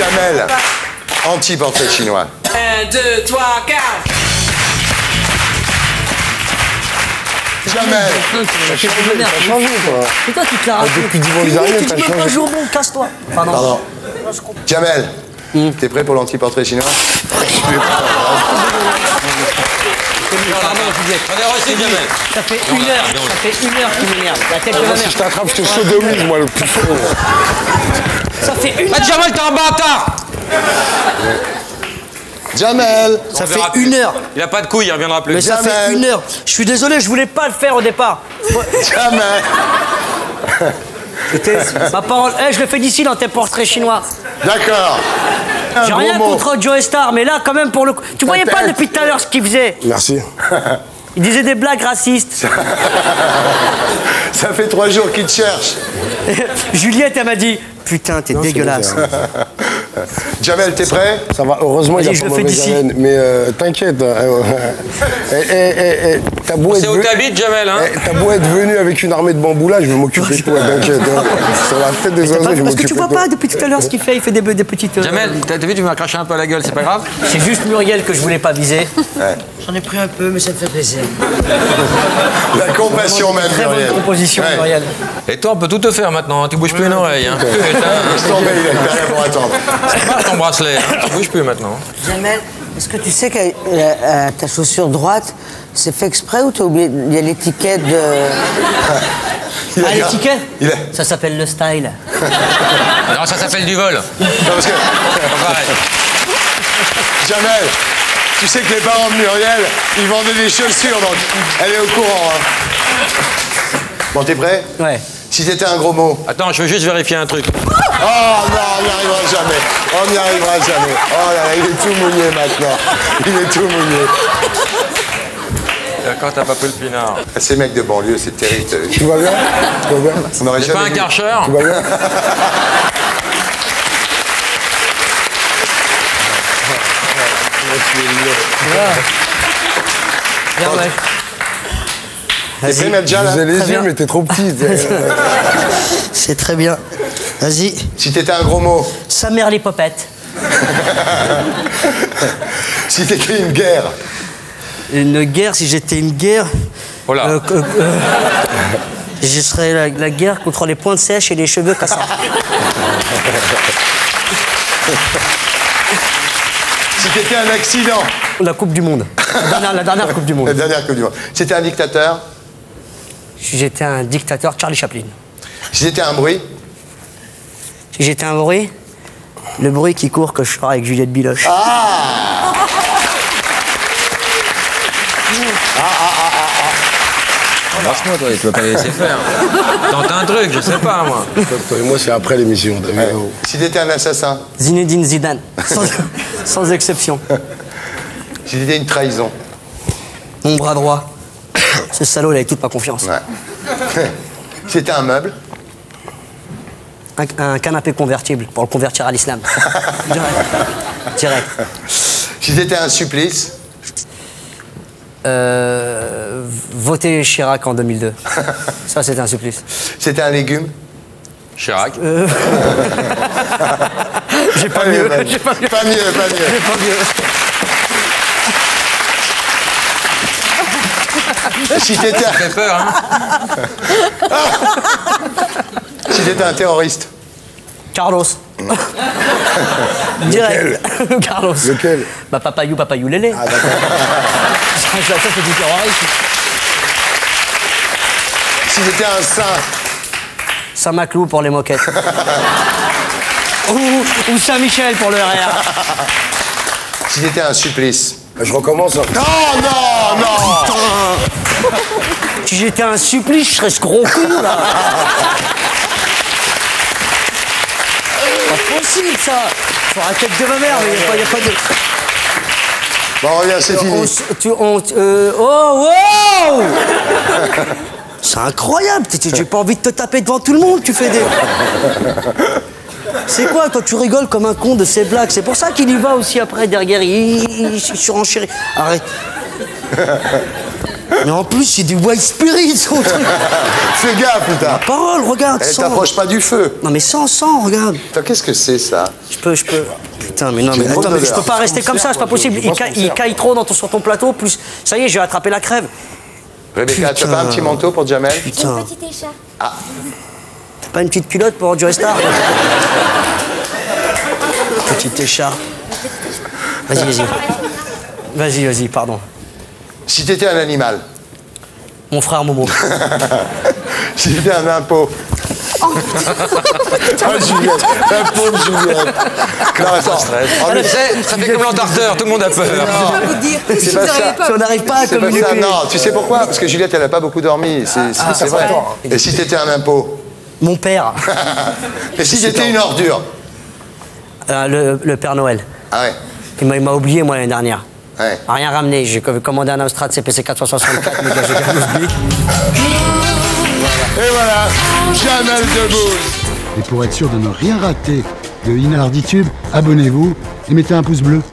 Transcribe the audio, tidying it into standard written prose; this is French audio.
Jamel, anti-portrait chinois. 1, 2, 3, 4. Jamel. Ça a changé, quoi. C'est toi qui te la racontes. Depuis 10 ans, les arrières, Tu t'as dis même pas changé. jour bon, casse-toi. Pardon. Jamel, t'es prêt pour l'anti-portrait chinois? On est reçu, Jamel. Ça fait 1 heure qu'il m'énerve. La tête de ma Si mère. je t'attrape, je te sodomise, moi, le plus fort. Ça fait 1 Ah, heure. Jamel, t'es un bâtard. Jamel. Ça On fait verra 1 plus. heure. Il a pas de couilles, il reviendra plus. Mais ça fait Jamel. 1 heure. Je suis désolé, je voulais pas le faire au départ. Jamel. Ma parole, je le fais d'ici dans tes portraits chinois. D'accord. Un J'ai gros rien mot. contre Joe Star, mais là, quand même, pour le coup. Tu voyais pas Peut-être. depuis tout à l'heure ce qu'il faisait? Merci. Il disait des blagues racistes. Ça fait 3 jours qu'il te cherche. Juliette, elle m'a dit putain, t'es dégueulasse. Jamel, t'es prêt? Ça va, heureusement, il Vas-y, a je pas le fais mauvaise d'ici. haleine. Mais t'inquiète. T'as beau C'est être où venu- t'habites, Jamel, hein? T'as beau être venu avec une armée de bambous là, je vais m'occuper de toi, t'inquiète. Sur la tête des oiseaux, je vais Parce que tu m'occuper vois de toi. pas depuis tout à l'heure ce qu'il fait, il fait des petites. Jamel, t'as vu, tu m'as craché un peu à la gueule, c'est pas grave? C'est juste Muriel que je voulais pas viser. J'en ai pris un peu, mais ça me fait plaisir. La compassion même, Très bonne Muriel. composition, Ouais. Muriel. Et toi, on peut tout te faire maintenant, hein. Tu bouges plus une oreille. Hein. Laisse tomber, il a rien pour attendre. C'est pas ton bracelet, hein. Tu bouges plus maintenant. Jamel, est-ce que tu sais que ta chaussure droite, c'est fait exprès ou t'as oublié? Il y a l'étiquette de... Il a Ah, gar- l'étiquette Il a... Ça s'appelle le style. Alors ça s'appelle du vol. Non, parce que... Pas pareil. Jamel, tu sais que les parents de Muriel, ils vendaient des chaussures, donc elle est au courant. Hein. Bon, t'es prêt? Ouais. Si c'était un gros mot. Attends, je veux juste vérifier un truc. Oh non, on n'y arrivera jamais. On n'y arrivera jamais. Oh là là, il est tout mouillé maintenant. Il est tout mouillé. Quand t'as pas pris le pinard. Ces mecs de banlieue, c'est terrible. t'as vu. Tu vas bien? Tu vas bien? On n'aurait C'est pas jamais un vu. karcher? Tu vas bien? Bien, ouais. T'es prêt, Nadja, Je là? faisais les Très yeux, bien. mais t'es trop petite. C'est très bien. Vas-y. Si t'étais un gros mot. Sa mère les popettes. Si t'étais une guerre. Une guerre, si j'étais une guerre. Oh là. Je serais la guerre contre les pointes sèches et les cheveux cassants. Si t'étais un accident. La Coupe du Monde. La dernière Coupe du La Monde. dernière Coupe du Monde. Si t'étais un dictateur. Si j'étais un dictateur, Charlie Chaplin. Si t'étais un bruit. Si j'étais un bruit, le bruit qui court que je ferai avec Juliette Biloche. Franchement, toi, tu peux pas les laisser faire. Tente un truc, je sais pas, moi. Toi et moi, c'est après l'émission. t'as vu, oh. Si t'étais un assassin. Zinedine Zidane. Sans exception. Si t'étais une trahison. Mon bras droit. Ce salaud, il avait toute ma confiance. Ouais. Si t'étais un meuble. Un canapé convertible pour le convertir à l'islam. Direct. Si t'étais un supplice. Voter Chirac en 2002. Ça, c'était un supplice. C'était un légume. Chirac. J'ai pas Allez, mieux. vas-y. J'ai pas mieux. Pas mieux, pas mieux. J'ai pas mieux. Si t'étais Ça fait peur, hein. si t'étais un terroriste. Carlos. Direct. Carlos. Lequel? Bah, papayou, lélé. Ah, d'accord. Ça, c'est du terrorisme. Si t'étais un saint. Saint-Maclou pour les moquettes. ou Saint-Michel pour le RR. Si t'étais un supplice. Je recommence. Non, non, non. Si j'étais un supplice, je serais ce gros cul, là. Pas possible, ça. Faut la tête de ma mère, mais y a pas de... Bon, reviens, c'est fini. Oh, wow. C'est incroyable. J'ai pas envie de te taper devant tout le monde. Tu fais des... C'est quoi, toi, tu rigoles comme un con de ces blagues. C'est pour ça qu'il y va aussi après derrière. Il surenchérit. Arrête. Mais en plus, c'est du white spirit, son truc. Fais gaffe, putain. Parole, regarde, Elle sans. t'approche pas du feu. Non, mais sans, regarde. Putain, qu'est-ce que c'est, ça? Je peux. Putain, mais non, J'ai mais une attends, drôle mais je peux d'odeur. pas rester comme ça, c'est pas possible. Il caille trop sur ton plateau, plus. Ça y est, je vais attraper la crève. Rebecca, tu as pas un petit manteau pour Jamel? Putain. Petit écharpe. T'as pas une petite culotte pour Joe Star? Petite écharpe. Vas-y, pardon. Si t'étais un animal, Mon frère Momo. si t'étais un impôt. Oh, Juliette, la pauvre Juliette. Non, attends. En effet, Ça fait comme l'entarteur, tout le monde a peur. Je vais vous dire, si c'est vous pas ça. n'arrivez pas. Si on n'arrive pas à C'est pas ça, communiquer. non. Tu sais pourquoi? Parce que Juliette, elle a pas beaucoup dormi. C'est vrai. Et si t'étais un impôt? Mon père. Et si t'étais une ordure? Le Père Noël. Ah ouais. Il m'a oublié, moi, l'année dernière. Ouais. Rien ramené. J'ai commandé un Amstrad CPC 464, mais j'ai gagné oublié. Et voilà, Jamel Debbouze. Et pour être sûr de ne rien rater de Inarditube, abonnez-vous et mettez un pouce bleu.